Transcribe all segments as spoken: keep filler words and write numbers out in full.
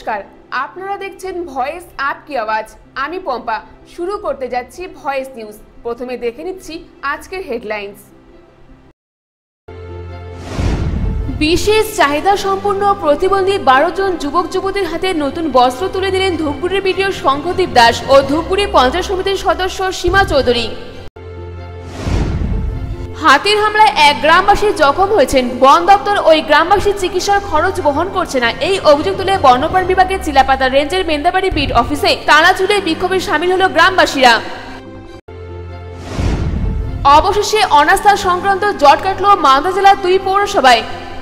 নমস্কার, আপনারা দেখছেন ভয়েস আপকি আওয়াজ। আমি পম্পা। শুরু করতে যাচ্ছি ভয়েস নিউজ। প্রথমে দেখে নিচ্ছি আজকের হেডলাইন্স। বিশেষ চাহিদা সম্পন্ন প্রতিবন্ধী বারো জন যুবক যুবতীর হাতে নতুন বস্ত্র তুলে দিলেন ধূপগুড়ির বিডিও শঙ্খদীপ দাস ও ধূপগুড়ি পঞ্চায়েত সমিতির সদস্য সীমা চৌধুরী। হাতির হামলায় এক গ্রামবাসী জখম হয়েছেন। বন দপ্তর ওই গ্রামবাসীর চিকিৎসার খরচ বহন করছে না, এই অভিযোগ তুলে বন্যপ্রাণ বিভাগের চিলাপাতা রেঞ্জের মেন্দাবাড়ি বিট অফিসে তালা ঝুলে বিক্ষোভে সামিল হল গ্রামবাসীরা। অবশেষে অনাস্থা সংক্রান্ত জট কাটল মালদা জেলার দুই পৌরসভায়।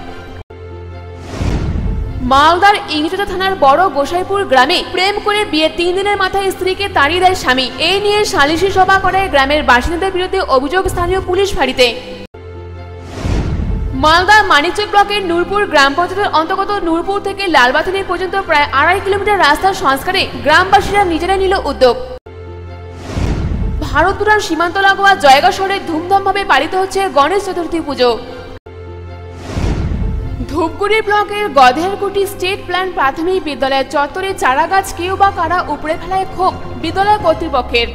মালদার ইংরেজা থানার বড় গোসাইপুর গ্রামে প্রেম করে বিয়ে তিন দিনের মাথায় স্ত্রীকে তাড়িয়ে দেয় স্বামী। এই নিয়ে সালিশি সভা করায় গ্রামের বাসিন্দাদের বিরুদ্ধে অভিযোগ স্থানীয় পুলিশ ফাঁড়িতে। মালদা মানিকচক ব্লকের নূরপুর গ্রাম পঞ্চায়েতের অন্তর্গত নূরপুর থেকে লালবাথানি পর্যন্ত প্রায় আড়াই কিলোমিটার রাস্তার সংস্কারে গ্রামবাসীরা নিজেরাই নিল উদ্যোগ। ভারত ভুটান সীমান্ত লাগোয়া জয়গা শহরে ধুমধামভাবে পালিত হচ্ছে গণেশ চতুর্থী পুজো। ধূপগুড়ি ব্লকের গধেরকুটি স্টেট প্ল্যান প্রাথমিক বিদ্যালয়ের চত্বরে চারা গাছ কেউ বা কারা উপড়ে ফেলায় ক্ষোভ বিদ্যালয় কর্তৃপক্ষের।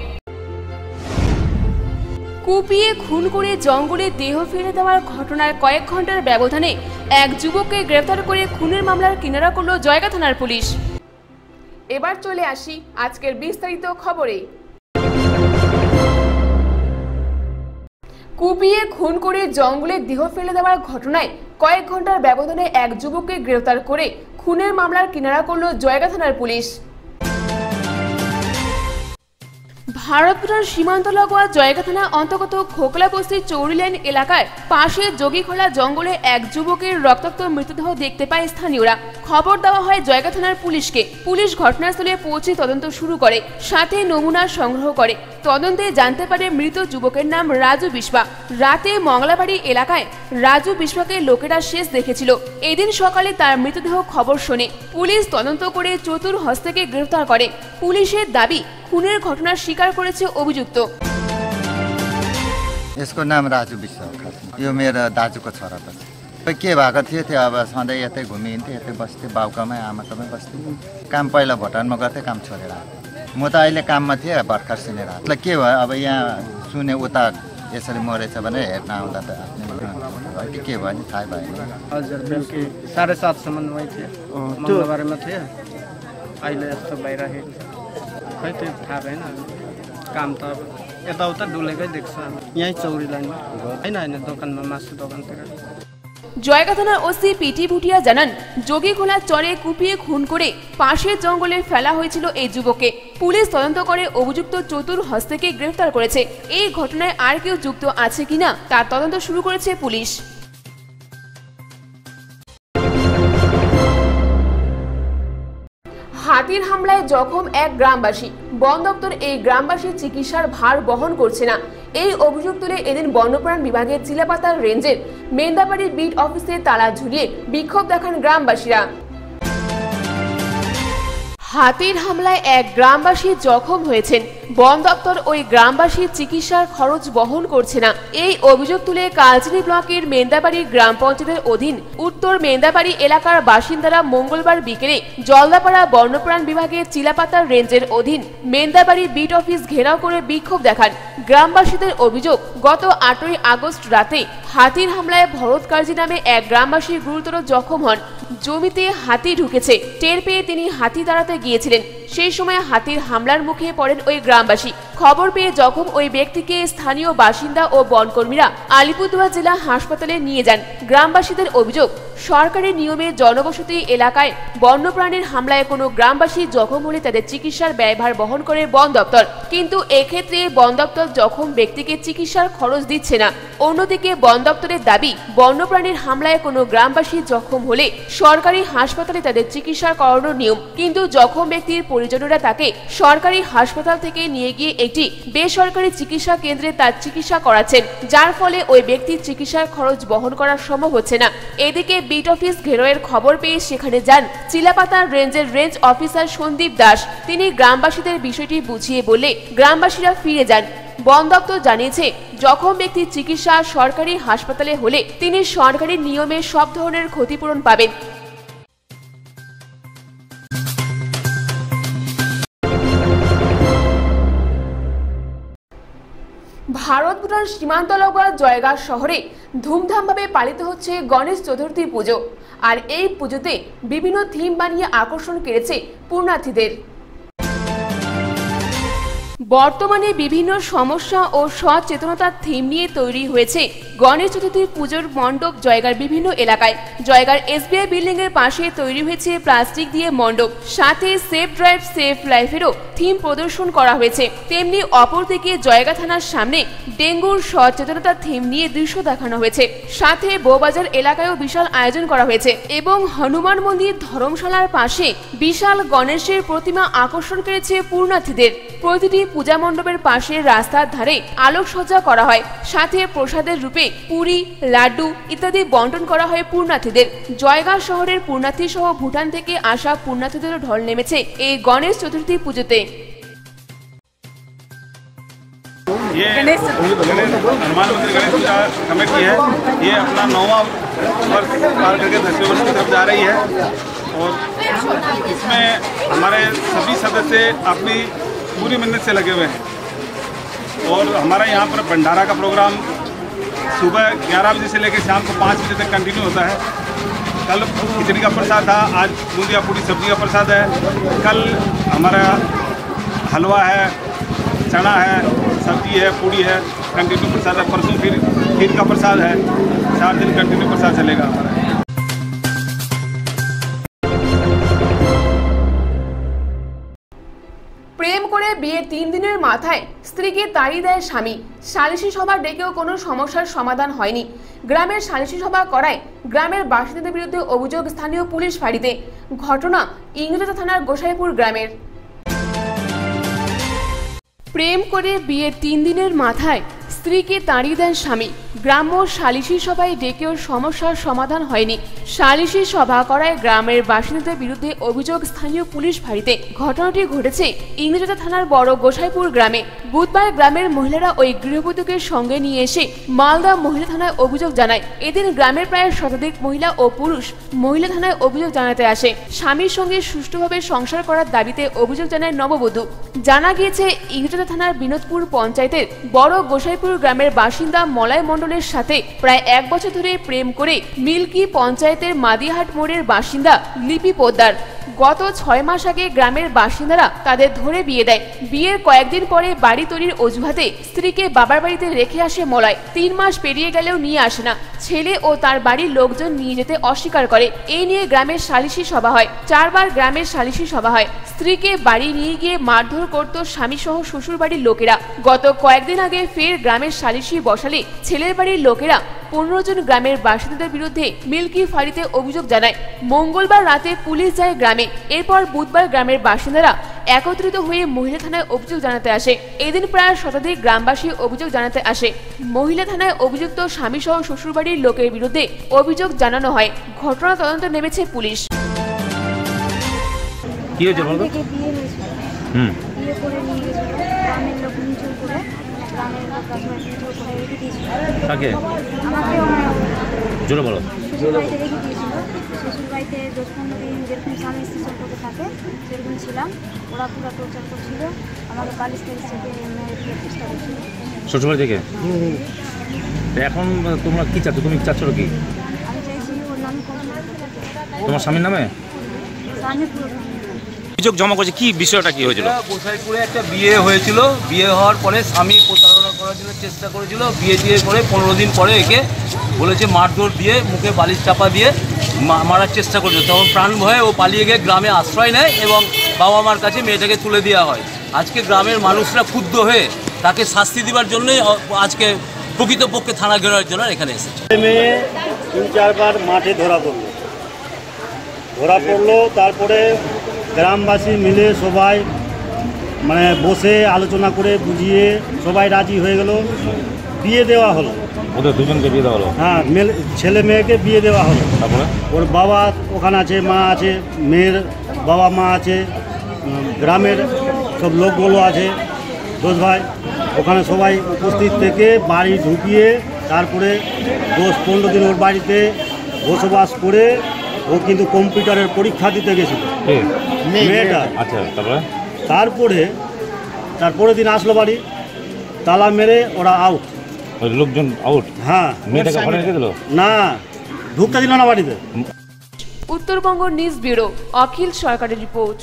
কুপিয়ে খুন করে জঙ্গলে দেহ ফেলে দেওয়ার ঘটনার কয়েক ঘন্টার ব্যবধানে এক যুবককে গ্রেফতার করে খুনের মামলার কিনারা করল জয়গা থানার পুলিশ। এবার চলে আসি আজকের বিস্তারিত খবরে। কুপিয়ে খুন করে জঙ্গলে দেহ ফেলে দেওয়ার ঘটনায় কয়েক ঘন্টার ব্যবধানে এক যুবককে গ্রেফতার করে খুনের মামলার কিনারা করল জয়গা থানার পুলিশ। ভারত ভুটান সীমান্ত লাগোয়া জয়গা থানা অন্তর্গত খোকলা বস্তির চৌরিলাইন এলাকার পাশে যোগীখোলা জঙ্গলে এক যুবকের রক্তাক্ত মৃতদেহ দেখতে পায় স্থানীয়রা। খবর দেওয়া হয় জয়গা থানার পুলিশকে। পুলিশ ঘটনাস্থলে পৌঁছে তদন্ত শুরু করে, সাথে নমুনা সংগ্রহ করে। তদন্তে জানতে পারে মৃত যুবকের নাম রাজু বিশওয়া। রাতে মংলাবাড়ি এলাকায় রাজু বিশওয়াকে লোকেরা শেষ দেখেছিল। এদিন সকালে তার মৃতদেহ খবর শোনে। পুলিশ তদন্ত করে চতুর হস্তেকে গ্রেফতার করে। পুলিশের দাবি খুনের ঘটনা স্বীকার করেছে অভিযুক্ত। यसको नाम राजु विश्व, यो मेरो दाजुको छोरा त के भएको थियो त्यो अब सधैँ यतै घुमिन्थेँ, यतै बस्थेँ, बाउकामै आमाकामै बस्थेँ। काम पहिला भुटानमा गर्थेँ, काम छोडेर आएको। म त अहिले काममा थिएँ, भर्खर सुनेर आएको। के भयो अब यहाँ सुने उता यसरी मरेछ भने हेर्न आउँदा त आफ्नै के भयो नि थाहा भएन। हजुर, बेलुकी साढे सातसम्म मै थिएँ, मङ्गलबारमा थिएँ। अहिले यस्तो भइरहेको छ, खै त्यो थाहा भएन। काम त यताउता डुलेकै देख्छ, यहीँ चौरी लाइनमा होइन होइन दोकानमा, मासु दोकानतिर। জয়গা থানার ওসি পিটি ভুটিয়া জানান, যোগীখোলা চরে কুপিয়ে খুন করে পাশের জঙ্গলে ফেলা হয়েছিল এই যুবককে। পুলিশ তদন্ত করে অভিযুক্ত চতুর হস্তেকে গ্রেফতার করেছে। এই ঘটনায় আর কেউ যুক্ত আছে কিনা তার তদন্ত শুরু করেছে পুলিশ। হাতির হামলায় জখম এক গ্রামবাসী। বন দপ্তর এই গ্রামবাসীর চিকিৎসার ভার বহন করছে না, এই অভিযোগ তুলে এদিন বন্যপ্রাণ বিভাগের চিলাপাতা রেঞ্জের মেন্দাবাড়ি বিট অফিসে তালা ঝুলিয়ে বিক্ষোভ দেখান গ্রামবাসীরা। হাতির হামলায় এক গ্রামবাসী জখম হয়েছেন। বন দপ্তর ওই গ্রামবাসীর চিকিৎসার খরচ বহন করছে না, এই অভিযোগ তুলে কালচিনি ব্লকের মেন্দাবাড়ি গ্রাম পঞ্চায়েতের অধীন উত্তর মেন্দাবাড়ি এলাকার বাসিন্দারা মঙ্গলবার বিকেলে জলদাপাড়া বন্যপ্রাণ বিভাগের চিলাপাতা রেঞ্জের অধীন মেন্দাবাড়ি বিট অফিস ঘেরাও করে বিক্ষোভ দেখান। গ্রামবাসীদের অভিযোগ, গত আটই আগস্ট রাতে হাতির হামলায় ভরত কার্জি নামে এক গ্রামবাসী গুরুতর জখম হন। জমিতে হাতি ঢুকেছে টের পেয়ে তিনি হাতি তাড়াতে গিয়েছিলেন। সেই সময় হাতির হামলার মুখে পড়েন ওই গ্রামবাসী। খবর পেয়ে জখম ওই ব্যক্তিকে স্থানীয় বাসিন্দা ও বনকর্মীরা আলিপুরদুয়ার জেলা হাসপাতালে নিয়ে যান। গ্রামবাসীদের অভিযোগ, সরকারি নিয়মে জনবসতি এলাকায় বন্যপ্রাণীর হামলায় কোনো গ্রামবাসী জখম হলে তাদের চিকিৎসার ব্যয়ভার বহন করে বন দপ্তর, কিন্তু এক্ষেত্রে বন দপ্তর জখম ব্যক্তিকে চিকিৎসার খরচ দিচ্ছে না। অন্যদিকে বন দপ্তরের দাবি, বন্যপ্রাণীর হামলায় কোনো গ্রামবাসী জখম হলে সরকারি হাসপাতালে তাদের চিকিৎসা করানোর নিয়ম, কিন্তু জখম ব্যক্তির পরিজনেরা তাকে সরকারি হাসপাতাল থেকে নিয়ে গিয়ে একটি বেসরকারি চিকিৎসা কেন্দ্রে তার চিকিৎসা করাচ্ছেন, যার ফলে ওই ব্যক্তির চিকিৎসার খরচ বহন করা সম্ভব হচ্ছে না। এদিকে বিট অফিস ঘেরাওয়ের খবর পেয়ে সেখানে যান চিলাপাতা রেঞ্জের রেঞ্জ অফিসার সন্দীপ দাস। তিনি গ্রামবাসীদের বিষয়টি বুঝিয়ে বললে গ্রামবাসীরা ফিরে যান। বন দপ্তর জানিয়েছে, জখম ব্যক্তির চিকিৎসা সরকারি হাসপাতালে হলে তিনি সরকারি নিয়মে সব ধরনের ক্ষতিপূরণ পাবেন। ভারত ভুটান সীমান্ত লাগোয়া জয়গাঁ শহরে ধুমধামভাবে পালিত হচ্ছে গণেশ চতুর্থী পুজো। আর এই পুজোতে বিভিন্ন থিম বানিয়ে আকর্ষণ কেড়েছে পুণ্যার্থীদের। বর্তমানে বিভিন্ন সমস্যা ও সচেতনতার থিম নিয়ে তৈরি হয়েছে গণেশ চতুর্থী পুজোর মণ্ডপ জয়গাঁর বিভিন্ন এলাকায়। জয়গাঁর এসবিআই বিল্ডিং এর পাশে তৈরি হয়েছে প্লাস্টিক দিয়ে মণ্ডপ, সাথে সেফ ড্রাইভ সেফ লাইফেরও থিম প্রদর্শন করা হয়েছে। তেমনি অপরদিকে জয়গাঁ থানার সামনে ডেঙ্গুর সচেতনতার থিম নিয়ে দৃশ্য দেখানো হয়েছে। সাথে বউবাজার এলাকায়ও বিশাল আয়োজন করা হয়েছে এবং হনুমান মন্দির ধর্মশালার পাশে বিশাল গণেশের প্রতিমা আকর্ষণ করেছে পুণ্যার্থীদের। প্রতিটি পূজা মণ্ডপের পাশে রাস্তার ধারে আলোকসজ্জা করা হয়, সাথে প্রসাদের রূপে পুরি, লাড্ডু ইত্যাদি বন্টন করা হয় পুণ্যার্থীদের। জয়গাঁ শহরের পুণ্যার্থী সহ ভুটান থেকে আসা পুণ্যার্থীদের ঢল নেমেছে এই গণেশ চতুর্থী পুজোতে। ये हनुमान मंदिर गणेश पूजा कमेटी है, ये अपना नौवां वर्ष पार करके दसवें वर्ष की तरफ जा रही है और इसमें हमारे सभी सदस्य अपनी पूरी मेहनत से लगे हुए हैं। और हमारा यहाँ पर भंडारा का प्रोग्राम सुबह ग्यारह बजे से लेकर शाम को पाँच बजे तक कंटिन्यू होता है। कल खिचड़ी का प्रसाद था, आज बूंदिया पूरी सब्जी का प्रसाद है, कल हमारा हलवा है, चना है, सब्जी है, पूड़ी है, कंटिन्यू प्रसाद है। परसों फिर खीर का प्रसाद है, चार दिन कंटिन्यू प्रसाद चलेगा हमारा। প্রেম করে বিয়ের তিন দিনের মাথায় স্ত্রীকে তাড়িয়ে দেয় স্বামী। সালিশি সভা ডেকেও কোনো সমস্যার সমাধান হয়নি। গ্রামের সালিশি সভা করায় গ্রামের বাসিন্দাদের বিরুদ্ধে অভিযোগ স্থানীয় পুলিশ ফাঁড়িতে। ঘটনা ইংরেজা থানার গোসাইপুর গ্রামের। প্রেম করে বিয়ের তিন দিনের মাথায় স্ত্রীকে তাড়িয়ে দেন স্বামী। গ্রাম্য সালিশি সভায় ডেকেও সমস্যার সমাধান হয়নি। সালিশি সভা করায় গ্রামের বাসিন্দাদের বিরুদ্ধে অভিযোগ স্থানীয় পুলিশ ফাঁড়িতে। ঘটনাটি ঘটেছে ইংরেজা থানার বড় গোসাইপুর গ্রামে। বুধবার গ্রামের মহিলারা ওই গৃহবধূকে সঙ্গে নিয়ে এসে মালদা মহিলা থানায় অভিযোগ জানায়। এদিন গ্রামের প্রায় শতাধিক মহিলা ও পুরুষ মহিলা থানায় অভিযোগ জানাতে আসে। স্বামীর সঙ্গে সুষ্ঠুভাবে সংসার করার দাবিতে অভিযোগ জানায় নববধূ। জানা গিয়েছে ইংরেজা থানার বিনোদপুর পঞ্চায়েতের বড় গোসাইপুর গ্রামের বাসিন্দা মলয় মণ্ডলের সাথে প্রায় এক বছর ধরে প্রেম করে মিল্কি পঞ্চায়েতের মাদিহাট মোড়ের বাসিন্দা লিপি পোদ্দার। গত ছয় মাস আগে গ্রামের বাসিন্দারা তাদের ধরে বিয়ে দেয়। বিয়ের কয়েকদিন পরে বাড়ি তৈরির অজুহাতে স্ত্রীকে বাবার বাড়িতে রেখে আসে মলয়। তিন মাস পেরিয়ে গেলেও নিয়ে আসে না। ছেলে ও তার বাড়ির লোকজন নিয়ে যেতে অস্বীকার করে। এই নিয়ে গ্রামের সালিশি সভা হয়। চারবার গ্রামের সালিশি সভা হয়। স্ত্রীকে বাড়ি নিয়ে গিয়ে মারধর করত স্বামী সহ শ্বশুর বাড়ির লোকেরা। গত কয়েকদিন আগে ফের গ্রামের সালিশি বসালে ছেলের বাড়ির লোকেরা পনেরো জন গ্রামের বাসিন্দাদের বিরুদ্ধে মিল্কি ফাঁড়িতে অভিযোগ জানায়। মঙ্গলবার রাতে পুলিশ যায় গ্রামে। এরপর বুধবার গ্রামের বাসিন্দারা একত্রিত হয়ে মহিলা থানায় অভিযোগ জানাতে আসে। এদিন প্রায় শতাধিক গ্রামবাসী অভিযোগ জানাতে আসে। মহিলা থানায় অভিযুক্ত স্বামী সহ শ্বশুরবাড়ির লোকের বিরুদ্ধে অভিযোগ জানানো হয়। ঘটনা তদন্ত নেমেছে পুলিশ। কি হয়েছে বলতো? বিয়ে হয়েছিল, হুম বিয়ে করে নিয়ে গেছিল গ্রামের লোক নিচু করে, গ্রামের লোক কাছে নিচু করে রেখে দিয়েছিল। কাকে? আমাকে জোরে বলো। শ্বশুর বাড়িতে রেখে দিয়েছিল। শ্বশুর বাড়িতে দশ পনেরো দিন যেরকম স্বামী স্ত্রী সম্পর্কে থাকে সেরকম ছিলাম। ওরা পুরো টর্চার করছিল, আমাকে বালিশ তেলিশ থেকে মেরে দিয়ে চেষ্টা করছিল। শ্বশুরবাড়ি থেকে? তো এখন তোমরা কি চাচ্ছ? তুমি চাচ্ছ কি? আমি চাইছি ওর নামে কমপ্লেন করতে। তোমার স্বামীর নামে? স্বামী পুরো অভিযোগ জমা করেছে, কি বিষয়টা কি হয়েছিল? গোসাইপুরে একটা বিয়ে হয়েছিল। বিয়ে হওয়ার পরে স্বামী প্রতারণা করার জন্য চেষ্টা করেছিল। বিয়ে দিয়ে করে পনেরো দিন পরে একে বলেছে মারধর দিয়ে মুখে বালিশ চাপা দিয়ে মারার চেষ্টা করেছিল। তখন প্রাণ ভয়ে ও পালিয়ে গিয়ে গ্রামে আশ্রয় নেয় এবং বাবা মার কাছে মেয়েটাকে তুলে দেওয়া হয়। আজকে গ্রামের মানুষরা ক্ষুব্ধ হয়ে তাকে শাস্তি দেওয়ার জন্যই আজকে প্রকৃতপক্ষে থানা ঘেরার জন্য এখানে এসেছে। মেয়ে তিন চারবার মাঠে ধরা পড়লো ধরা পড়লো তারপরে গ্রামবাসী মিলে সবাই মানে বসে আলোচনা করে বুঝিয়ে সবাই রাজি হয়ে গেল, বিয়ে দেওয়া হলো। ওদের দুজনকে বিয়ে দেওয়া হলো? হ্যাঁ, ছেলে মেয়েকে বিয়ে দেওয়া হলো। তারপরে ওর বাবা ওখানে আছে, মা আছে, মেয়ের বাবা মা আছে, গ্রামের সব লোকগুলো আছে, দোষ ভাই ওখানে সবাই উপস্থিত থেকে বাড়ি ঢুকিয়ে তারপরে দশ পনেরো দিন ওর বাড়িতে বসবাস করে ও কিন্তু কম্পিউটারের পরীক্ষা দিতে গেছিল মেয়েটা। আচ্ছা, তারপরে তারপরে তারপরের দিন আসলো বাড়ি, তালা মেরে ওরা আউট। ওই লোকজন আউট? হ্যাঁ। মেয়েটাকে ঘরে রেখে দিল? না, ঢুকতে দিল না বাড়িতে। উত্তরবঙ্গ নিউজ ব্যুরো, অখিল সরকারের রিপোর্ট।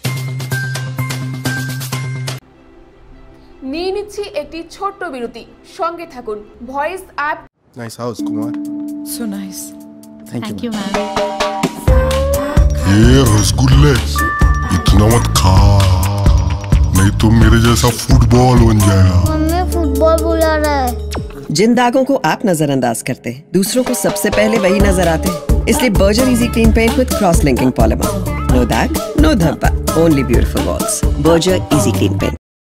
নিয়ে নিচ্ছি একটি ছোট্ট বিরতি, সঙ্গে থাকুন। Voice app. Nice house Kumar. So nice. Thank, Thank you. you, ma'am. ये रसगुल्ले इतना मत खा, नहीं तो मेरे जैसा फुटबॉल बन जाएगा। मम्मी फुटबॉल बुला रहा है। जिन दागों को आप नजरअंदाज करते हैं, दूसरों को सबसे पहले वही नजर आते हैं। इसलिए Berger easy clean paint with cross linking polymer. No दाग, नो धब्बा, only beautiful walls. Berger easy clean paint.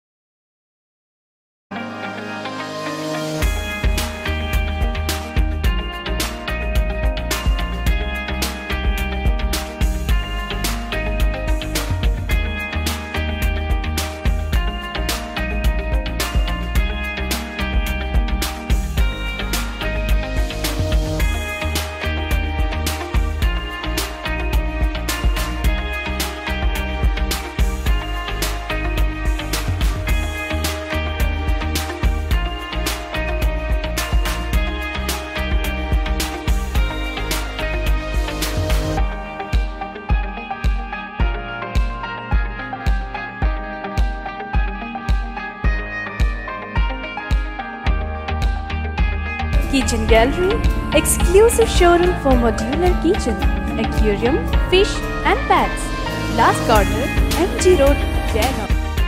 Kitchen Gallery, exclusive showroom for modular kitchen, aquarium, fish and pets. Last corner, M G Road, Jaigaon.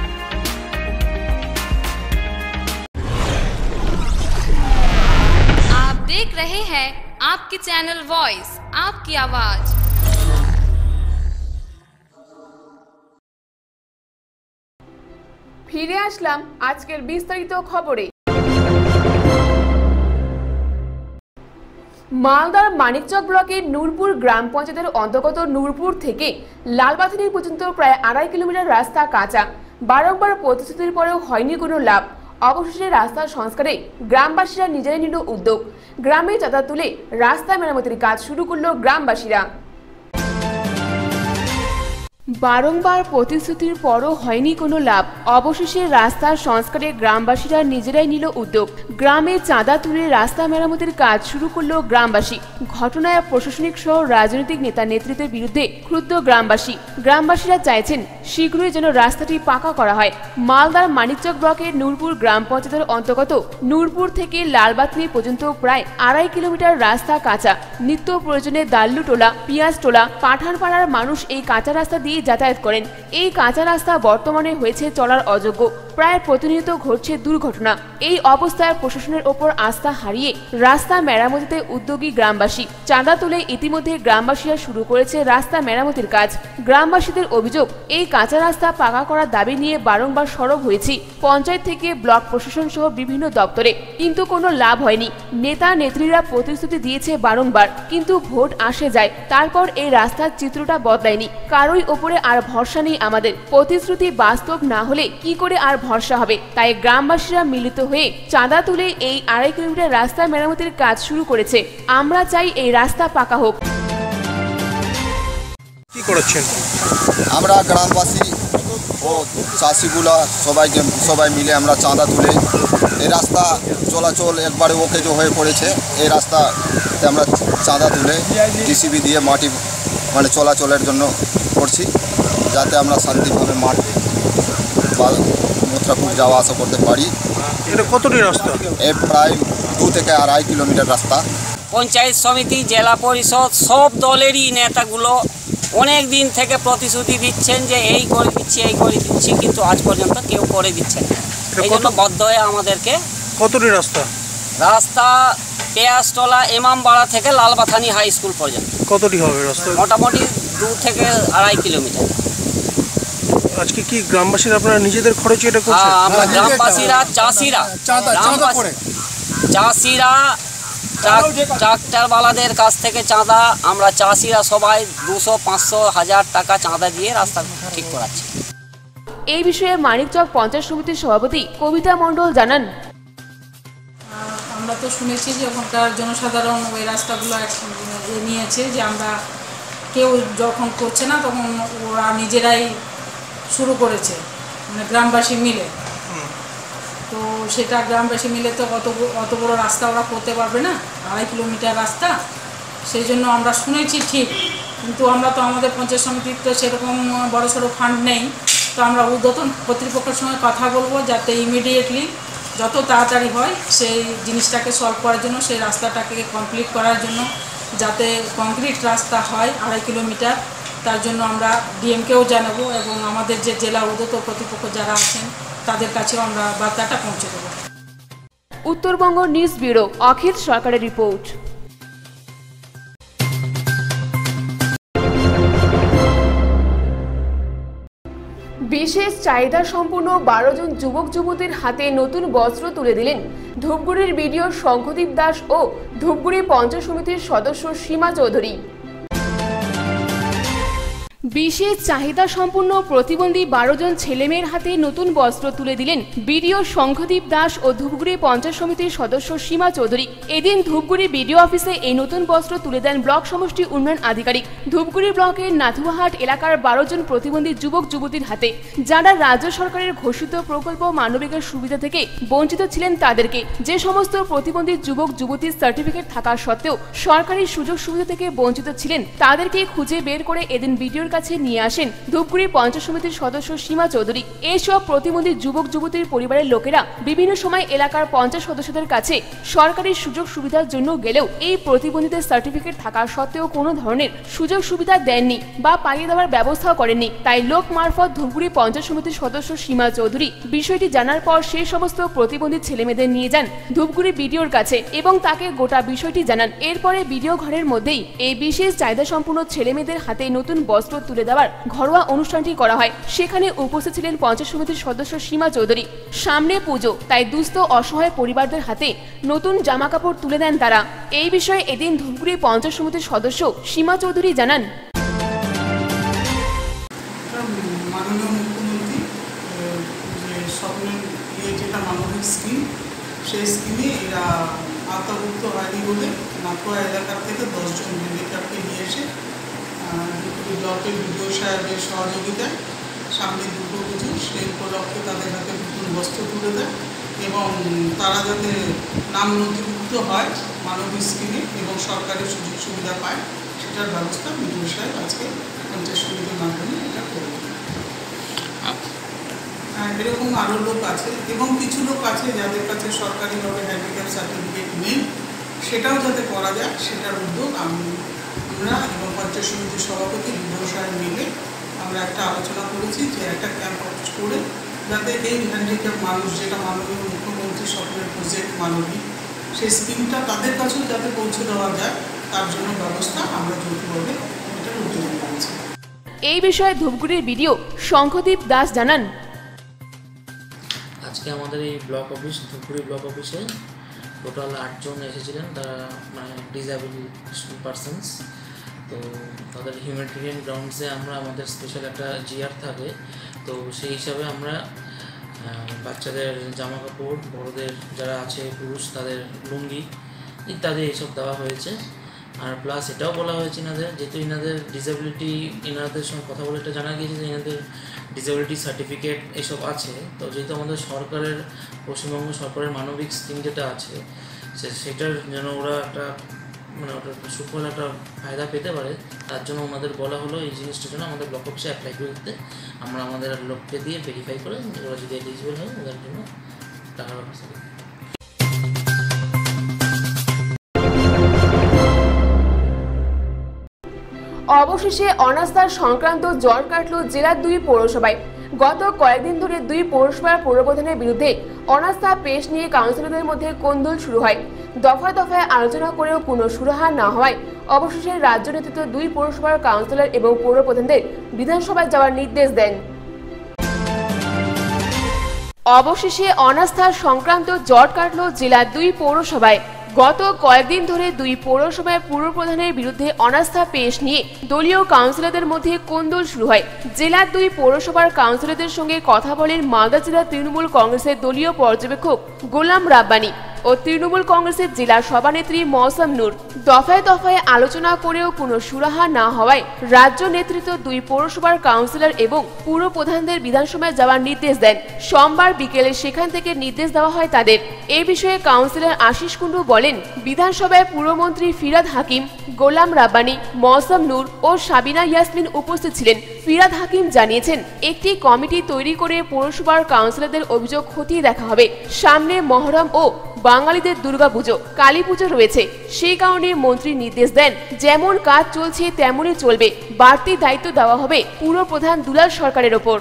आप देख रहे हैं आपके channel voice, आपकी आवाज। ফিরে আসলাম আজকের বিস্তারিত খবরে। মালদার মানিকচক ব্লকের নূরপুর গ্রাম পঞ্চায়েতের অন্তর্গত নূরপুর থেকে লালবাথানি পর্যন্ত প্রায় আড়াই কিলোমিটার রাস্তা কাঁচা। বারংবার প্রতিশ্রুতির পরেও হয়নি কোনো লাভ। অবশেষে রাস্তা সংস্কারে গ্রামবাসীরা নিজেরাই নিল উদ্যোগ। গ্রামে চাঁদা তুলে রাস্তা মেরামতির কাজ শুরু করলো গ্রামবাসীরা। বারংবার প্রতিশ্রুতির পরও হয়নি কোনো লাভ। অবশেষে রাস্তার সংস্কারে গ্রামবাসীরা নিজেরাই নিল উদ্যোগ। গ্রামে চাঁদা তুলে রাস্তা মেরামতির কাজ শুরু করলো গ্রামবাসী। ঘটনায় প্রশাসনিক সহ রাজনৈতিক নেতা নেতৃত্বের বিরুদ্ধে ক্ষুব্ধ গ্রামবাসী। গ্রামবাসীরা চাইছেন শীঘ্রই যেন রাস্তাটি পাকা করা হয়। মালদার মানিকচক ব্লকের নূরপুর গ্রাম পঞ্চায়েতের অন্তর্গত নূরপুর থেকে লালবাথানি পর্যন্ত প্রায় আড়াই কিলোমিটার রাস্তা কাঁচা। নিত্য প্রয়োজনে দাল্লুটোলা, পিঁয়াজটোলা, পাঠানপাড়ার মানুষ এই কাঁচা রাস্তা দিয়ে যাতায়াত করেন। এই কাঁচা রাস্তা বর্তমানে হয়েছে চলার অযোগ্য। প্রায় প্রতিনিয়ত ঘটছে দুর্ঘটনা। এই অবস্থায় প্রশাসনের ওপর আস্থা হারিয়ে রাস্তা মেরামতিতে উদ্যোগী গ্রামবাসী। চাঁদা তুলে ইতিমধ্যে গ্রামবাসীরা শুরু করেছে রাস্তা মেরামতির কাজ। গ্রামবাসীদের অভিযোগ, এই কাঁচা রাস্তা পাকা করার দাবি নিয়ে বারংবার সরব হয়েছি পঞ্চায়েত থেকে ব্লক প্রশাসন সহ বিভিন্ন দপ্তরে, কিন্তু কোনো লাভ হয়নি। নেতা নেত্রীরা প্রতিশ্রুতি দিয়েছে বারংবার, কিন্তু ভোট আসে যায়, তারপর এই রাস্তার চিত্রটা বদলায়নি। কারোই ওপরে আর ভরসা নেই আমাদের। প্রতিশ্রুতি বাস্তব না হলে কি করে আর ভরসা হবে? তাই গ্রামবাসীরা মিলিত হয়ে চাঁদা তুলে এই আড়াই কিলোমিটার রাস্তা মেরামতির কাজ শুরু করেছে। আমরা চাই এই রাস্তা পাকা হোক। কি করেছেন? আমরা গ্রামবাসী ও চাষিগুলা সবাইকে সবাই মিলে আমরা চাঁদা তুলে এই রাস্তা চলাচল একবারে ওকেজো হয়ে পড়েছে। এই রাস্তাতে আমরা চাঁদা তুলে ডিসিবি দিয়ে মাটি মানে চলাচলের জন্য করছি, যাতে আমরা শান্তিভাবে মাঠ বা মথুরাপুর যাওয়া আসা করতে পারি। এটা কতটি রাস্তা? এ প্রায় দু থেকে আড়াই কিলোমিটার রাস্তা। পঞ্চায়েত সমিতি, জেলা পরিষদ সব দলেরই নেতাগুলো অনেক দিন থেকে প্রতিশ্রুতি দিচ্ছেন যে এই করে দিচ্ছি এই করে দিচ্ছি, কিন্তু আজ পর্যন্ত কেউ করে দিচ্ছে না। এই জন্য বাধ্য হয়ে আমাদেরকে। কতটি রাস্তা? রাস্তা পেঁয়াজতলা ইমামবাড়া থেকে লালবাথানি হাই স্কুল পর্যন্ত। কতটি হবে রাস্তা? মোটামুটি দু থেকে আড়াই কিলোমিটার। আজকে কি গ্রামবাসীরা আপনারা নিজেদের খরচে এটা করছেন? হ্যাঁ, আমরা গ্রামবাসীরা, চাষিরা, চাষিরা ট্রাক্টরওয়ালাদের কাছ থেকে চাঁদা, আমরা চাষিরা সবাই দুশো পাঁচশো হাজার টাকা চাঁদা দিয়ে রাস্তা ঠিক করাচ্ছি। এই বিষয়ে মানিকচক পঞ্চায়েত সমিতির সভাপতি কবিতা মণ্ডল জানান, আমরা তো শুনেছি যে ওখানকার জনসাধারণ ওই রাস্তাগুলো নিয়েছে, যে আমরা কেউ যখন করছে না তখন ওরা নিজেরাই শুরু করেছে, মানে গ্রামবাসী মিলে। তো সেটা গ্রামবাসী মিলে তো অত অত বড় রাস্তা ওরা করতে পারবে না, আড়াই কিলোমিটার রাস্তা। সেই জন্য আমরা শুনেছি ঠিক, কিন্তু আমরা তো আমাদের পঞ্চায়েত সমিতির তো সেরকম বড় সড়ো ফান্ড নেই। তো আমরা ঊর্ধ্বতন কর্তৃপক্ষের সঙ্গে কথা বলবো যাতে ইমিডিয়েটলি যত তাড়াতাড়ি হয় সেই জিনিসটাকে সলভ করার জন্য, সেই রাস্তাটাকে কমপ্লিট করার জন্য, যাতে কংক্রিট রাস্তা হয় আড়াই কিলোমিটার। তার জন্য আমরা ডিএমকেও জানাবো এবং আমাদের যে জেলা ঊর্ধ্বতন কর্তৃপক্ষ যারা আছেন তাদের কাছেও আমরা বার্তাটা পৌঁছে দেবো। উত্তরবঙ্গ নিউজ ব্যুরো, অখিল সরকারের রিপোর্ট। বিশেষ চাহিদা সম্পন্ন বারো জন যুবক যুবতীর হাতে নতুন বস্ত্র তুলে দিলেন ধূপগুড়ির বিডিও শঙ্খদীপ দাস ও ধূপগুড়ি পঞ্চায়েত সমিতির সদস্য সীমা চৌধুরী। বিশেষ চাহিদা সম্পন্ন প্রতিবন্ধী বারো জন ছেলেমেয়ের হাতে নতুন বস্ত্র তুলে দিলেন বিডিও শঙ্খদীপ দাস ও ধূপগুড়ি পঞ্চায়েত সমিতির সদস্য সীমা চৌধুরী। এদিন ধূপগুড়ি বিডিও অফিসে এই নতুন বস্ত্র তুলে দেন ব্লক সমষ্টি উন্নয়ন আধিকারিক। ধূপগুড়ি ব্লকের নাথুয়াহাট এলাকার বারো জন প্রতিবন্ধী যুবক যুবতীর হাতে, যারা রাজ্য সরকারের ঘোষিত প্রকল্প মানবিকের সুবিধা থেকে বঞ্চিত ছিলেন, তাদেরকে যে সমস্ত প্রতিবন্ধী যুবক যুবতীর সার্টিফিকেট থাকা সত্ত্বেও সরকারি সুযোগ সুবিধা থেকে বঞ্চিত ছিলেন, তাদেরকে খুঁজে বের করে এদিন বিডিওর কাছে নিয়ে আসেন ধূপগুড়ি পঞ্চায়েত সমিতির সদস্য সীমা চৌধুরী। এইসব প্রতিবন্ধী যুবক যুবতীর পরিবারের লোকেরা বিভিন্ন সময় এলাকার পঞ্চায়েত সদস্যদের কাছে সরকারি সুযোগ সুবিধার জন্য গেলেও এই প্রতিবন্ধীদের সার্টিফিকেট থাকা সত্ত্বেও কোনো ধরনের সুযোগ সুবিধা দেননি বা পাইয়ে দেওয়ার ব্যবস্থাও করেননি। তাই লোক মারফত ধূপগুড়ি পঞ্চায়েত সমিতির সদস্য সীমা চৌধুরী বিষয়টি জানার পর সেই সমস্ত প্রতিবন্ধী ছেলেমেয়েদের নিয়ে যান ধূপগুড়ি বিডিওর কাছে এবং তাকে গোটা বিষয়টি জানান। এরপরে বিডিও ঘরের মধ্যেই এই বিশেষ চাহিদা সম্পন্ন ছেলেমেয়েদের হাতে নতুন বস্ত্র তুলে দেওয়ার ঘরোয়া অনুষ্ঠানটি করা হয়। সেখানে উপস্থিত ছিলেন পঞ্চায়েত সমিতির সদস্য সীমা চৌধুরী। সামনে পুজো, তাই দুস্থ অসহায় পরিবারদের হাতে নতুন জামা কাপড় তুলে দেন তারা। এই বিষয়ে এদিন ধূপগুড়ি পঞ্চায়েত সমিতির সদস্য সীমা চৌধুরী জানান, মাননীয় মুখ্যমন্ত্রী যে স্বপ্নের ইয়ে যেটা মানবিক স্কিম, সেই স্কিমে এরা আওতাভুক্ত হয়নি বলে নাথুয়া এলাকার থেকে দশজন হ্যান্ডিক্যাপকে নিয়ে এসে ব্লকের বিডিও সাহেবের সহযোগিতায় সামনে দুটো পুজো, সেই উপলক্ষে তাদের হাতে নতুন বস্ত্র তুলে দেয় এবং তারা যাতে নাম নথিভুক্ত হয় মানবিক স্কিমে এবং সরকারি সুযোগ সুবিধা পায়, সেটার ব্যবস্থা বিডিও সাহেব আজকে পঞ্চায়েত সমিতির মাধ্যমে এটা করে দেবে। এরকম আরও লোক আছে এবং কিছু লোক আছে যাদের কাছে সরকারিভাবে হ্যান্ডিক্যাপ সার্টিফিকেট নেই, সেটাও যাতে করা যায় সেটার উদ্যোগ আমি আমরা এবং পঞ্চায়েত সমিতির সভাপতি বিডিও সাহেব মিলে আমরা একটা আলোচনা করেছি যে একটা ক্যাম্প করে যাতে এই হ্যান্ডিক্যাপ মানুষ, যেটা মাননীয় মুখ্যমন্ত্রী স্বপ্নের প্রজেক্ট মানবিক, সেই স্কিমটা তাদের কাছেও যাতে পৌঁছে দেওয়া যায়, তার জন্য ব্যবস্থা আমরা যৌথভাবে এটা উদ্যোগ করেছি। এই বিষয়ে ধূপগুড়ির বিডিও শঙ্খদীপ দাস জানান, আজকে আমাদের এই ব্লক অফিস ধূপগুড়ি ব্লক অফিসে টোটাল আটজন এসেছিলেন, তারা মানে ডিসেবল পারসনস। তো তাদের হিউম্যানিটেরিয়ান গ্রাউন্ডসে আমরা আমাদের স্পেশাল একটা জিআর থাকে, তো সেই হিসাবে আমরা বাচ্চাদের জামা কাপড়, বড়দের যারা আছে পুরুষ তাদের লুঙ্গি ইত্যাদি এইসব দেওয়া হয়েছে। আর প্লাস এটাও বলা হয়েছে এনাদের, যেহেতু এনাদের ডিসেবিলিটি, এনাদের সঙ্গে কথা বলে এটা জানা গিয়েছে যে এনাদের ডিসেবিলিটি সার্টিফিকেট এসব আছে। তো যেহেতু আমাদের সরকারের, পশ্চিমবঙ্গ সরকারের মানবিক স্কিম যেটা আছে সেটার যেন ওরা একটা মানে ওটা সুফল একটা ফায়দা পেতে পারে, তার জন্য আমাদের বলা হলো এই জিনিসটার জন্য আমাদের ব্লক অফিসে অ্যাপ্লাই করে দিতে। আমরা আমাদের লোককে দিয়ে ভেরিফাই করে ওরা যদি এলিজিবল হয় ওদের জন্য টাকার ব্যবস্থা করি। অবশেষে অনাস্থার সংক্রান্ত জ্বর কাটল জেলার দুই পৌরসভায়। গত কয়েকদিন ধরে দুই পৌরসভার পৌরপ্রধানের বিরুদ্ধে অনাস্থা পেশ নিয়ে কাউন্সিলরদের মধ্যে কোন্দল শুরু হয়। দফায় দফায় আলোচনা করেও কোনো সুরাহা না হওয়ায় অবশেষে রাজ্য নেতৃত্ব দুই পৌরসভার কাউন্সিলর এবং পৌরপ্রধানদের বিধানসভায় যাওয়ার নির্দেশ দেন। অবশেষে অনাস্থার সংক্রান্ত জট কাটল জেলার দুই পৌরসভায়। গত কয়েকদিন ধরে দুই পৌরসভায় পৌরপ্রধানের বিরুদ্ধে অনাস্থা পেশ নিয়ে দলীয় কাউন্সিলরদের মধ্যে কোন্দল শুরু হয়। জেলার দুই পৌরসভার কাউন্সিলরদের সঙ্গে কথা বলেন মালদা জেলা তৃণমূল কংগ্রেসের দলীয় পর্যবেক্ষক গোলাম রাব্বানি। ও তৃণমূল কংগ্রেসের জেলা সভানেত্রী মৌসম নূর। দফায় দফায় আলোচনা করেও কোনো সুরাহা না হওয়ায় রাজ্য নেতৃত্ব দুই পৌরসভার কাউন্সিলর এবং পুর প্রধানদের বিধানসভায় যাওয়ার নির্দেশ দেন। সোমবার বিকেলে সেখান থেকে নির্দেশ দেওয়া হয় তাদের। এ বিষয়ে কাউন্সিলর আশিস কুন্ডু বলেন, বিধানসভায় পুরমন্ত্রী ফিরাদ হাকিম, গোলাম রাব্বানি, মৌসম নূর ও সাবিনা ইয়াসমিন উপস্থিত ছিলেন। ফিরাদ হাকিম জানিয়েছেন, একটি কমিটি তৈরি করে পৌরসভার কাউন্সিলরদের অভিযোগ খতিয়ে দেখা হবে। সামনে মহরম ও বাঙালিদের দুর্গাপুজো, কালী পুজো রয়েছে, সেই কারণে মন্ত্রী নির্দেশ দেন যেমন কাজ চলছে তেমনই চলবে। বাড়তি দায়িত্ব দেওয়া হবে পুর প্রধান দুলাল সরকারের ওপর।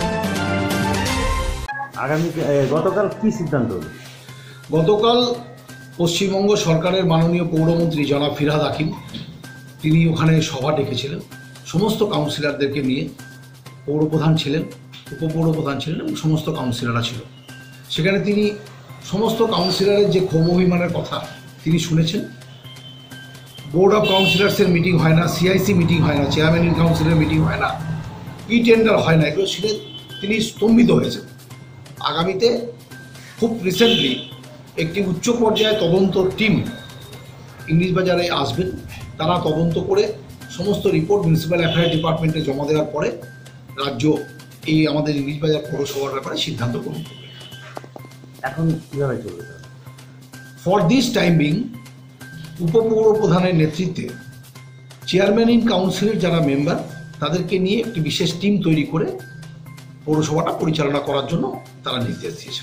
আগামী গতকাল কি সিদ্ধান্ত হলো? গতকাল পশ্চিমবঙ্গ সরকারের মাননীয় পৌরমন্ত্রী জনাব ফিরহাদ হাকিম তিনি ওখানে সভা ডেকেছিলেন সমস্ত কাউন্সিলরদেরকে নিয়ে। পৌরপ্রধান ছিলেন, উপপৌরপ্রধান ছিলেন এবং সমস্ত কাউন্সিলররা ছিল সেখানে। তিনি সমস্ত কাউন্সিলরের যে ক্ষোভ অভিমানের কথা তিনি শুনেছেন। বোর্ড অফ কাউন্সিলর্সের মিটিং হয় না, সিআইসি মিটিং হয় না, চেয়ারম্যান ইন কাউন্সিলের মিটিং হয় না, ই টেন্ডার হয় না, এগুলো শুনে তিনি স্তম্ভিত হয়েছেন। আগামীতে খুব রিসেন্টলি একটি উচ্চ পর্যায়ে তদন্ত টিম ইংলিশ বাজারে আসবেন। তারা তদন্ত করে সমস্ত রিপোর্ট মিউনিসিপ্যাল অ্যাফেয়ার ডিপার্টমেন্টে জমা দেওয়ার পরে রাজ্য এই আমাদের ইংলিশ বাজার পৌরসভার ব্যাপারে সিদ্ধান্ত গ্রহণ করবে। এখন কীভাবে চলবে? ফর দিস টাইম বিং উপপৌর প্রধানের নেতৃত্বে চেয়ারম্যান ইন কাউন্সিলের যারা মেম্বার তাদেরকে নিয়ে একটি বিশেষ টিম তৈরি করে পৌরসভাটা পরিচালনা করার জন্য তারা নির্দেশ দিয়েছে।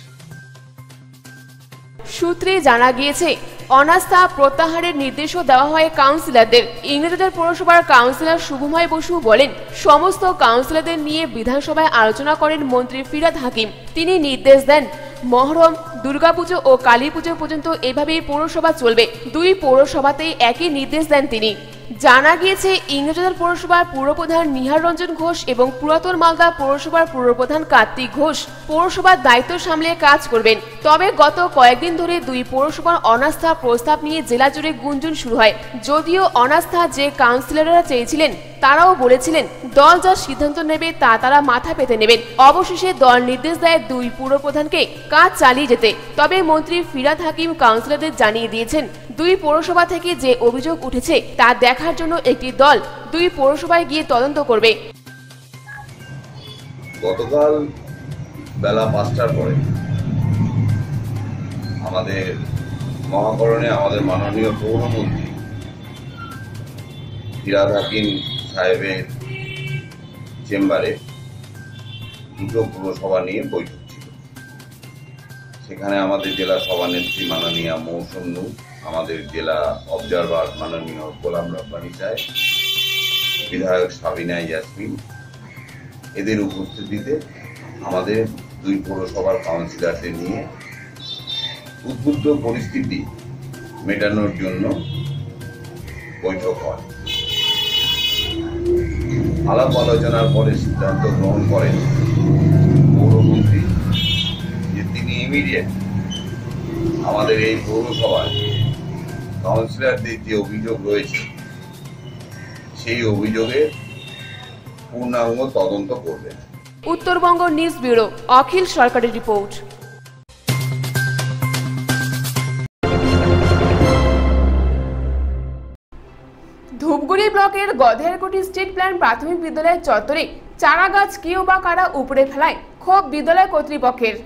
সূত্রে জানা গিয়েছে, অনাস্থা প্রত্যাহারের নির্দেশও দেওয়া হয় কাউন্সিলরদের। ইংরেজবাজার পৌরসভার কাউন্সিলর শুভময় বসু বলেন, সমস্ত কাউন্সিলরদের নিয়ে বিধানসভায় আলোচনা করেন মন্ত্রী ফিরহাদ হাকিম। তিনি নির্দেশ দেন, মহরম, দুর্গাপুজো ও কালী পুজো পর্যন্ত এভাবেই পৌরসভা চলবে। দুই পৌরসভাতেই একই নির্দেশ দেন তিনি। জানা গিয়েছে, ইংরেজবাজার পৌরসভার পুরপ্রধান নিহার রঞ্জন ঘোষ এবং পুরাতন মালদা পৌরসভার পুরপ্রধান কার্তিক ঘোষ পৌরসভার দায়িত্ব সামলে কাজ করবেন। তবে গত কয়েকদিন ধরে দুই পৌরসভার অনাস্থা প্রস্তাব নিয়ে জেলা জুড়ে গুঞ্জন শুরু হয়। যদিও অনাস্থা যে কাউন্সিলররা চেয়েছিলেন তারাও বলেছিলেন দল যা সিদ্ধান্ত নেবে তা তারা মাথা পেতে নেবেন। অবশেষে দল নির্দেশ দেয় দুই পুরপ্রধানকে কাজ চালিয়ে যেতে। তবে মন্ত্রী ফিরহাদ হাকিম কাউন্সিলরদের জানিয়ে দিয়েছেন, দুই পৌরসভা থেকে যে অভিযোগ উঠেছে তা দেখার জন্য একটি দল দুই পৌরসভায় গিয়ে তদন্ত করবে। গতকাল বেলা পাঁচটার পরে আমাদের মহাকরণে আমাদের মাননীয় পৌরমন্ত্রী ফিরহাদ হাকিম সাহেবের চেম্বারে দুটো পৌরসভা নিয়ে বৈঠক ছিল। সেখানে আমাদের জেলা সভানেত্রী মাননীয়া মৌসুম নূর, আমাদের জেলা অবজারভার মাননীয় গোলাম রাব্বানি সাহেব, বিধায়ক সাবিনা ইয়াসমিন, এদের উপস্থিতিতে আমাদের দুই পৌরসভার কাউন্সিলরদের নিয়ে উদ্বুদ্ধ পরিস্থিতি মেটানোর জন্য বৈঠক হয়। আলাপ আলোচনার পরে সিদ্ধান্ত গ্রহণ করেন পৌরমন্ত্রী যে তিনি ইমিডিয়েট আমাদের এই পৌরসভায় কাউন্সিলরদের যে অভিযোগ রয়েছে সেই অভিযোগের পূর্ণাঙ্গ তদন্ত করবেন। উত্তরবঙ্গ নিউজ ব্যুরো, অখিল সরকারের রিপোর্ট। ধূপগুড়ি ব্লকের গধেরকুটি স্টেট প্ল্যান প্রাথমিক বিদ্যালয়ের চত্বরে চারা গাছ কেউ বা কারা উপড়ে ফেলায় ক্ষোভ বিদ্যালয় কর্তৃপক্ষের।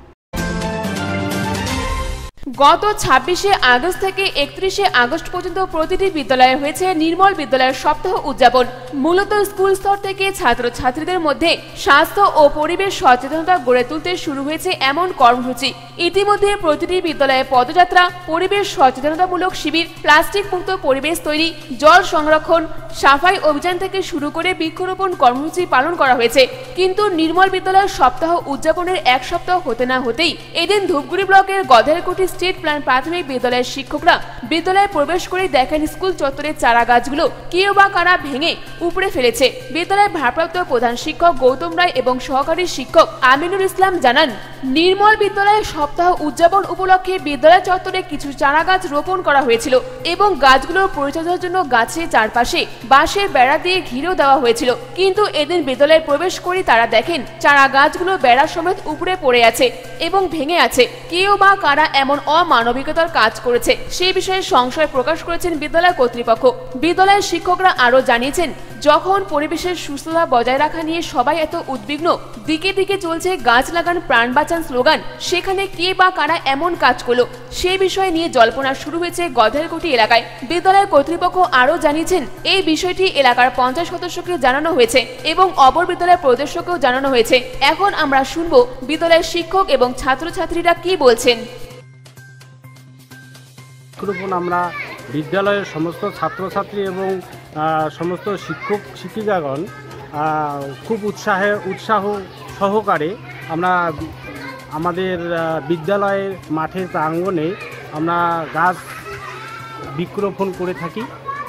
গত ছাব্বিশে আগস্ট থেকে একত্রিশে আগস্ট পর্যন্ত প্রতিটি বিদ্যালয়ে হয়েছে নির্মল বিদ্যালয়ের সপ্তাহ উদযাপন। মূলত স্কুল স্তর থেকে ছাত্রছাত্রীদের মধ্যে স্বাস্থ্য ও পরিবেশ সচেতনতা গড়ে তুলতে শুরু হয়েছে এমন কর্মসূচি। ইতিমধ্যে প্রতিটি বিদ্যালয়ে পদযাত্রা, পরিবেশ সচেতনতামূলক শিবির, প্লাস্টিক মুক্ত পরিবেশ তৈরি, জল সংরক্ষণ, সাফাই অভিযান থেকে শুরু করে বৃক্ষরোপণ কর্মসূচি পালন করা হয়েছে। কিন্তু নির্মল বিদ্যালয়ের সপ্তাহ উদযাপনের এক সপ্তাহ হতে না হতেই এদিন ধূপগুড়ি ব্লকের গধেরকুটি স্টেট প্ল্যান প্রাথমিক বিদ্যালয়ের শিক্ষকরা বিদ্যালয়ে প্রবেশ করে দেখেন স্কুল চত্বরের চারা গাছগুলো কেউ বা কারা ভেঙে উপড়ে ফেলেছে। বিদ্যালয়ের ভারপ্রাপ্ত প্রধান শিক্ষক গৌতম রায় এবং সহকারী শিক্ষক আমিনুল ইসলাম জানান, নির্মল বিদ্যালয়ের সপ্তাহ উদযাপন উপলক্ষে বিদ্যালয় চত্বরে কিছু চারা গাছ রোপণ করা হয়েছিল এবং গাছগুলোর পরিচর্যার জন্য গাছের চারপাশে বাঁশের বেড়া দিয়ে ঘিরেও দেওয়া হয়েছিল। কিন্তু এদিন বিদ্যালয়ে প্রবেশ করে তারা দেখেন চারা গাছগুলো বেড়া সমেত উপরে পড়ে আছে এবং ভেঙে আছে। কেউ বা কারা এমন অমানবিকতার কাজ করেছে সেই বিষয়ে সংশয় প্রকাশ করেছেন বিদ্যালয় কর্তৃপক্ষ। বিদ্যালয়ের শিক্ষকরা আরও জানিয়েছেন, যখন পরিবেশের সুস্থতা বজায় রাখা নিয়ে সবাই এত উদ্বিগ্ন, দিকে দিকে চলছে গাছ লাগান প্রাণ বাঁচান স্লোগান, সেখানে কে বা কারা এমন কাজ করলো সেই বিষয় নিয়ে জল্পনা শুরু হয়েছে গধেরকুটি এলাকায়। বিদ্যালয় কর্তৃপক্ষ আরও জানিয়েছেন, এই বিষয়টি এলাকার পঞ্চাশ সদস্যকে জানানো হয়েছে এবং অপর বিদ্যালয়ের পরিদর্শককেও জানানো হয়েছে। এখন আমরা শুনবো বিদ্যালয়ের শিক্ষক এবং ছাত্রছাত্রীরা কি বলছেন। আমরা বিদ্যালয়ের সমস্ত ছাত্রছাত্রী এবং সমস্ত শিক্ষক শিক্ষিকাগণ খুব উৎসাহে উৎসাহ সহকারে আমরা আমাদের বিদ্যালয়ের মাঠের প্রাঙ্গণে আমরা গাছ বৃক্ষরোপণ করে থাকি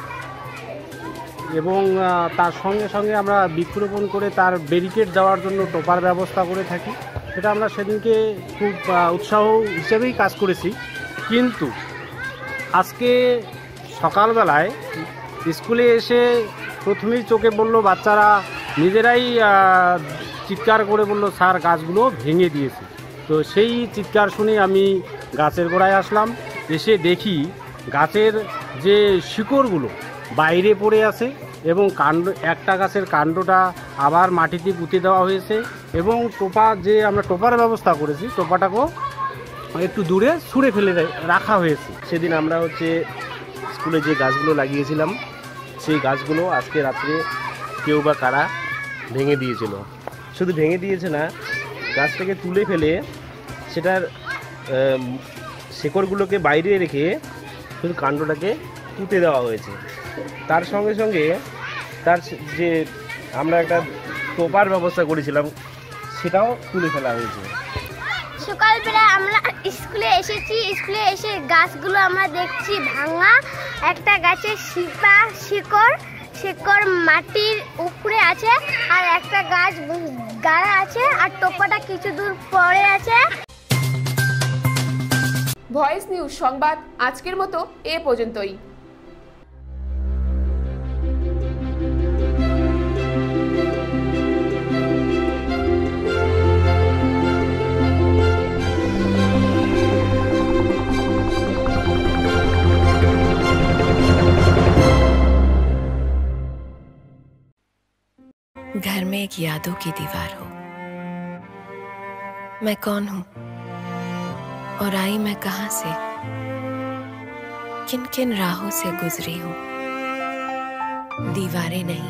এবং তার সঙ্গে সঙ্গে আমরা বৃক্ষরোপণ করে তার ব্যারিকেড দেওয়ার জন্য টোপার ব্যবস্থা করে থাকি। সেটা আমরা সেদিনকে খুব উৎসাহ হিসেবেই কাজ করেছি। কিন্তু আজকে সকালবেলায় স্কুলে এসে প্রথমেই চোখে বলল, বাচ্চারা নিজেরাই চিৎকার করে বলল, স্যার গাছগুলো ভেঙে দিয়েছে। তো সেই চিৎকার শুনে আমি গাছের গোড়ায় আসলাম। এসে দেখি গাছের যে শিকড়গুলো বাইরে পড়ে আছে এবং কাণ্ড একটা গাছের কাণ্ডটা আবার মাটিতে পুঁতে দেওয়া হয়েছে এবং টোপা যে আমরা টোপার ব্যবস্থা করেছি টোপাটাকেও একটু দূরে ছুঁড়ে ফেলে রাখা হয়েছে। সেদিন আমরা হচ্ছে স্কুলে যে গাছগুলো লাগিয়েছিলাম সেই গাছগুলো আজকে রাত্রে কেউ বা কারা ভেঙে দিয়েছিল। শুধু ভেঙে দিয়েছে না, গাছটাকে তুলে ফেলে সেটার শেকড়গুলোকে বাইরে রেখে শুধু কাণ্ডটাকে পুঁতে দেওয়া হয়েছে। তার সঙ্গে সঙ্গে তার যে আমরা একটা টোপার ব্যবস্থা করেছিলাম সেটাও তুলে ফেলা হয়েছে। সকালবেলা আমরা স্কুলে এসেছি, স্কুলে এসে গাছগুলো আমরা দেখছি ভাঙা। একটা গাছের শিপা শিকড় শিকড় মাটির উপরে আছে আর একটা গাছ গাড়া আছে আর টোপাটা কিছু দূর পরে আছে। ভয়েস নিউজ সংবাদ আজকের মতো এ পর্যন্তই। घर में एक यादों की दीवार हो। मैं कौन हूं और आई मैं कहां से, किन किन राहों से गुजरी हूं। दीवारें नहीं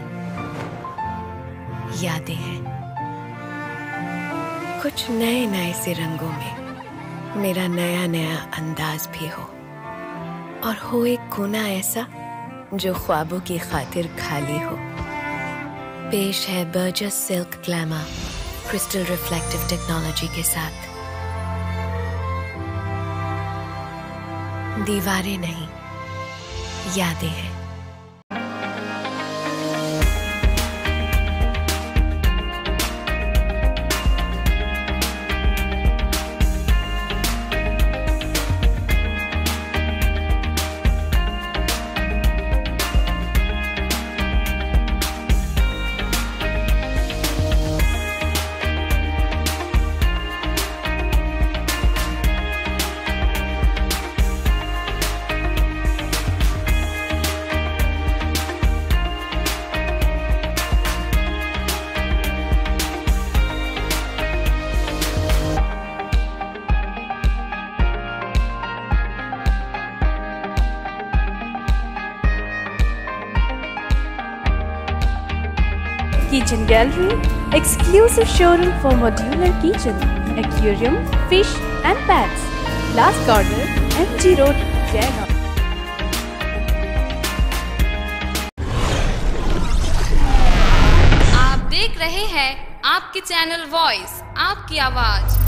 यादें हैं, कुछ नए नए से रंगों में मेरा नया नया अंदाज भी हो और हो एक कोना ऐसा जो ख्वाबों की खातिर खाली हो। पेश है Berger's silk glamour crystal reflective technology के साथ। दीवारें नहीं यादें हैं। Kitchen Gallery, exclusive showroom for modular kitchen, aquarium, fish and pets. Last corner, M G Road, Jaigaon. आप देख रहे हैं आपके चैनल वॉइस, आपकी आवाज।